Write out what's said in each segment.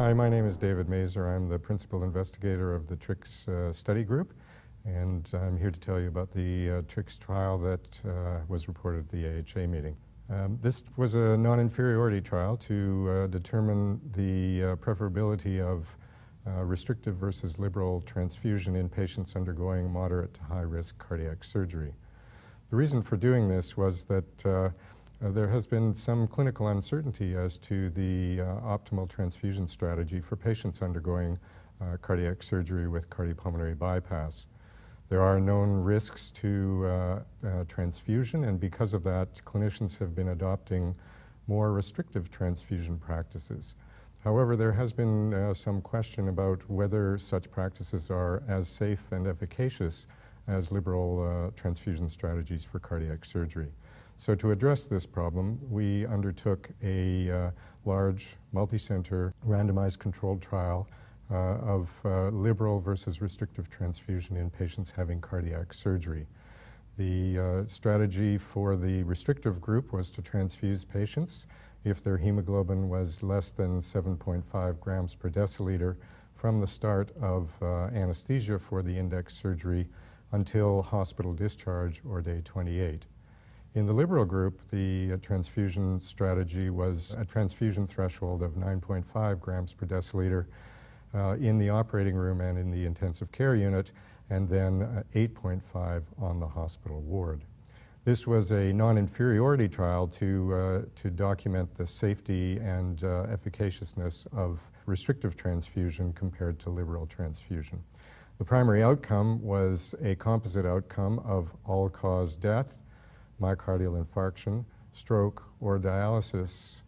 Hi, my name is David Mazer. I'm the principal investigator of the TRiCS study group, and I'm here to tell you about the TRiCS trial that was reported at the AHA meeting. This was a non-inferiority trial to determine the preferability of restrictive versus liberal transfusion in patients undergoing moderate to high-risk cardiac surgery. The reason for doing this was that there has been some clinical uncertainty as to the optimal transfusion strategy for patients undergoing cardiac surgery with cardiopulmonary bypass. There are known risks to transfusion, and because of that, clinicians have been adopting more restrictive transfusion practices. However, there has been some question about whether such practices are as safe and efficacious as liberal transfusion strategies for cardiac surgery. So to address this problem, we undertook a large, multi-center, randomized controlled trial of liberal versus restrictive transfusion in patients having cardiac surgery. The strategy for the restrictive group was to transfuse patients if their hemoglobin was less than 7.5 grams per deciliter from the start of anesthesia for the index surgery until hospital discharge or day 28. In the liberal group, the transfusion strategy was a transfusion threshold of 9.5 grams per deciliter in the operating room and in the intensive care unit, and then 8.5 on the hospital ward. This was a non-inferiority trial to document the safety and efficaciousness of restrictive transfusion compared to liberal transfusion. The primary outcome was a composite outcome of all-cause death, myocardial infarction, stroke, or dialysis,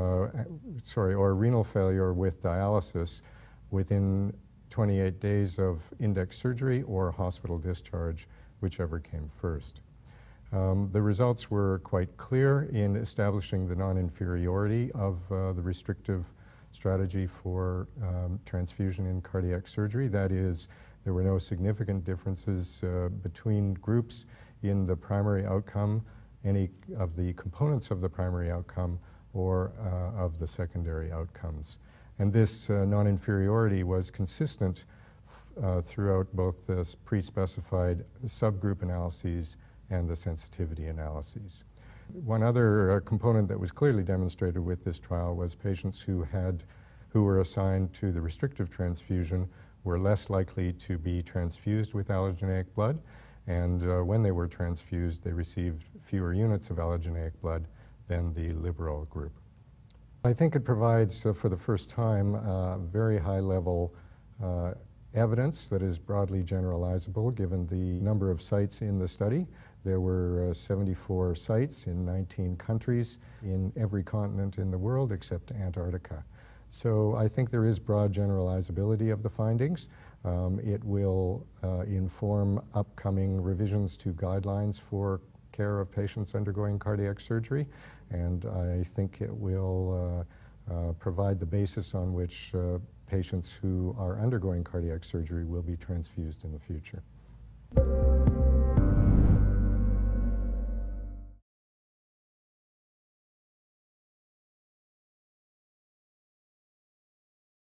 or renal failure with dialysis within 28 days of index surgery or hospital discharge, whichever came first. The results were quite clear in establishing the non-inferiority of the restrictive strategy for transfusion in cardiac surgery. That is, there were no significant differences between groups in the primary outcome, any of the components of the primary outcome, or of the secondary outcomes. And this non-inferiority was consistent throughout both the pre-specified subgroup analyses and the sensitivity analyses. One other component that was clearly demonstrated with this trial was patients who were assigned to the restrictive transfusion were less likely to be transfused with allogeneic blood, and when they were transfused, they received fewer units of allogeneic blood than the liberal group. I think it provides, for the first time, very high-level evidence that is broadly generalizable given the number of sites in the study. There were 74 sites in 19 countries in every continent in the world except Antarctica. So I think there is broad generalizability of the findings. It will inform upcoming revisions to guidelines for care of patients undergoing cardiac surgery, and I think it will provide the basis on which patients who are undergoing cardiac surgery will be transfused in the future.